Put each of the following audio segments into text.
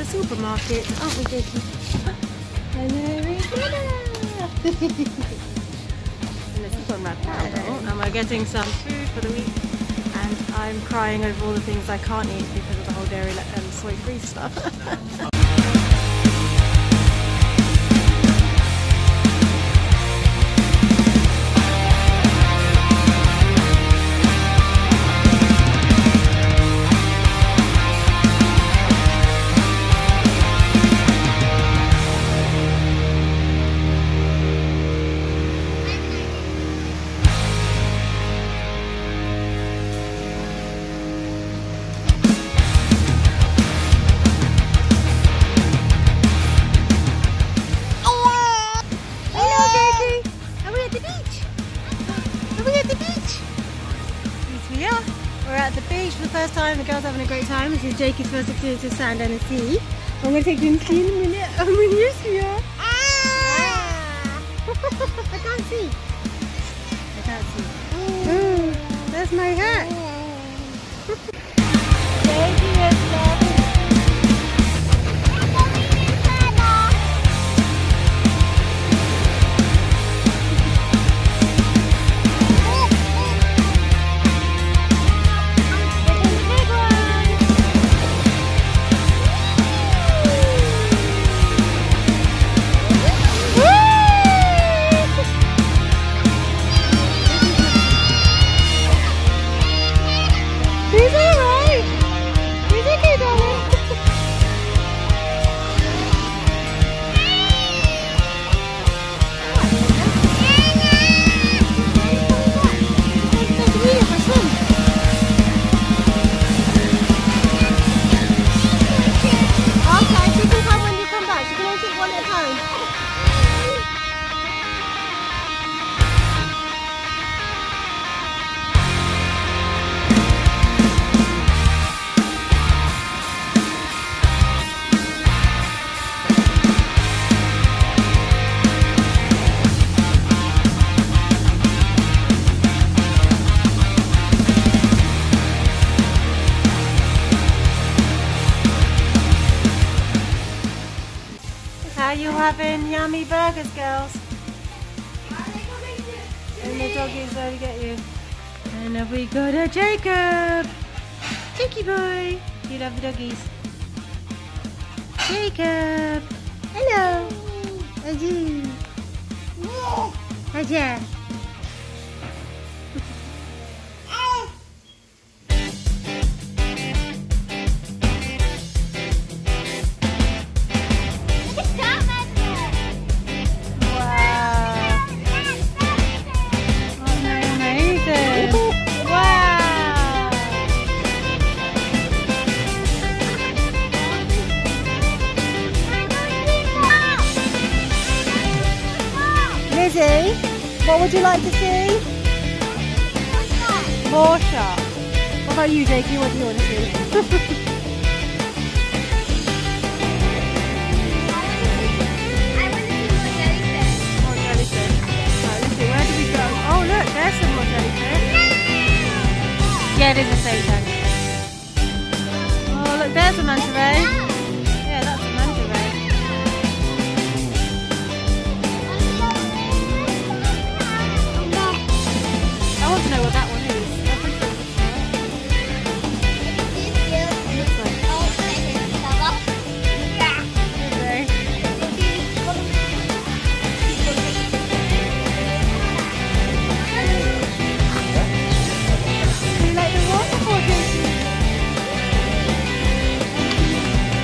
the supermarket, aren't we, Jakey? Hello, in the supermarket, and we're getting some food for the week. And I'm crying over all the things I can't eat because of the whole dairy and soy-free stuff. We're at the beach for the first time. The girls are having a great time. This is Jakey's first experience with sand and the sea. I'm going to take you to see in a minute. Oh, yes, we are. I can't see. I can't see. Oh, that's my hat. Jakey is loving. Are you having yummy burgers, girls? And the doggies there to get you. And have we got a Jacob? Jakey boy. You love the doggies. Jacob. Hello. Ajay. Ajay. Lizzie, what would you like to see? More sharks. What about you, Jakey? What do you want to see? More jellyfish. Right, let's see, where do we go? Oh look, there's some more jellyfish. Yeah, it is a safe tank. Oh look, there's a manta ray. Yeah, that's a manta ray. I want to know what that one is. I'm pretty sure it's it looks like. Okay. Do you like the waterfall, Jakey?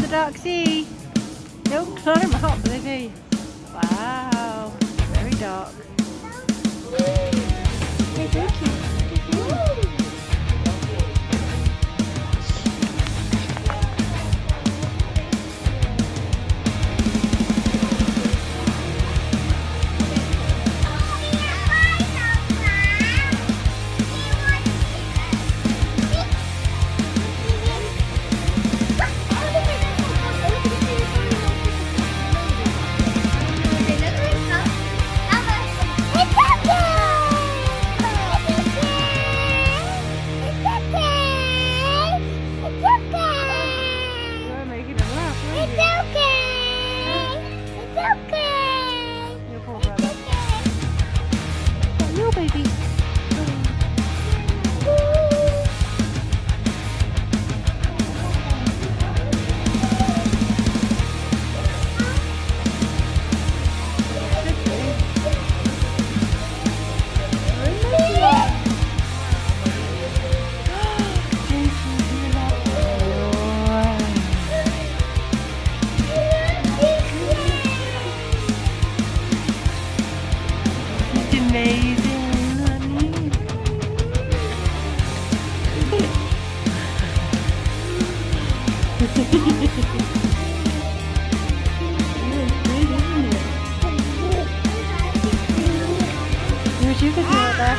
dark sea. Don't climb up, Lizzie. Wow, very dark. You could do it there.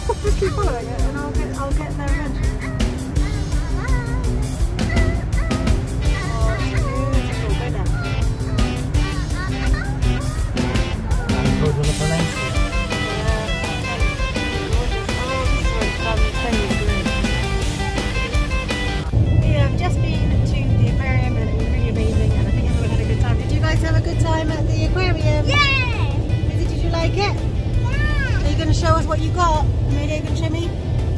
Just keep following it and I'll get there eventually. Oh, it's beautiful. Go down. We have just been to the aquarium and it was really amazing and I think everyone had a good time. Did you guys have a good time at the aquarium? Yeah! Lizzie, did you like it? Yeah! Are you going to show us what you got? Amelia, are you going to show me?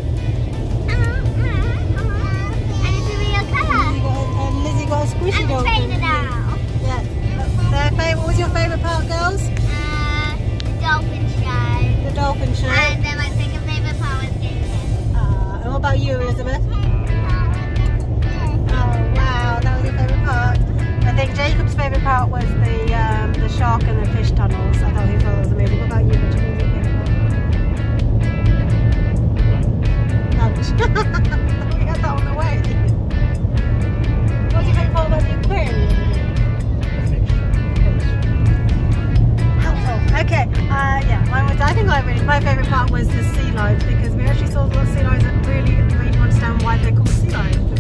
And it's a real colour. Lizzie got a squishy And dog. a trainer now. Yeah. What was your favourite part, girls? The dolphin show. The dolphin show. And then my second favourite part was getting it. And what about you, Elizabeth? Oh wow, that was your favourite part. I think Jacob's favourite part was the shark and the fish tunnels. I thought that was amazing. What about you? Which one was your favourite part? Ouch. We had that on the way. What's your favourite part about the aquarium? Okay, yeah, my favourite part was the sea lions because we actually saw a lot of sea lions that really made you understand why they're called sea lions.